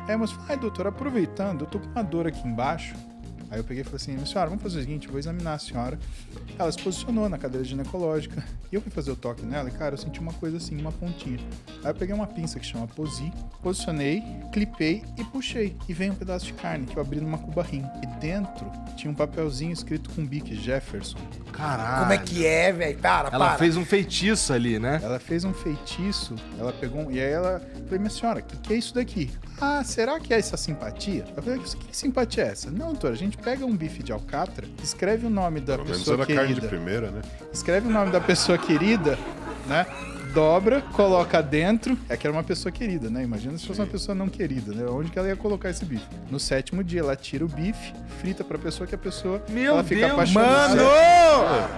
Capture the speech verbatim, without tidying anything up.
Aí a moça falou, ai, doutor, aproveitando, eu tô com uma dor aqui embaixo. Aí eu peguei e falei assim, minha senhora, vamos fazer o seguinte, eu vou examinar a senhora. Ela se posicionou na cadeira ginecológica. E eu fui fazer o toque nela e, cara, eu senti uma coisa assim, uma pontinha. Aí eu peguei uma pinça que chama Posi, posicionei, clipei e puxei. E veio um pedaço de carne que eu abri numa cuba rim. E dentro tinha um papelzinho escrito com bique, Jefferson. Caralho. Como é que é, velho? Para, Ela para. fez um feitiço ali, né? Ela fez um feitiço, ela pegou um, e aí ela falei, minha senhora, o que, que é isso daqui? Ah, será que é essa simpatia? Eu falei, que, que simpatia é essa? Não, doutora, a gente pega um bife de alcatra, escreve o nome da Pelo menos pessoa era querida. carne de primeira, né? Escreve o nome da pessoa querida, né? Dobra, coloca dentro. É que era uma pessoa querida, né? Imagina se fosse uma pessoa não querida, né? Onde que ela ia colocar esse bife? No sétimo dia, ela tira o bife, frita pra pessoa que a pessoa Meu ela fica Deus, apaixonada. Mano!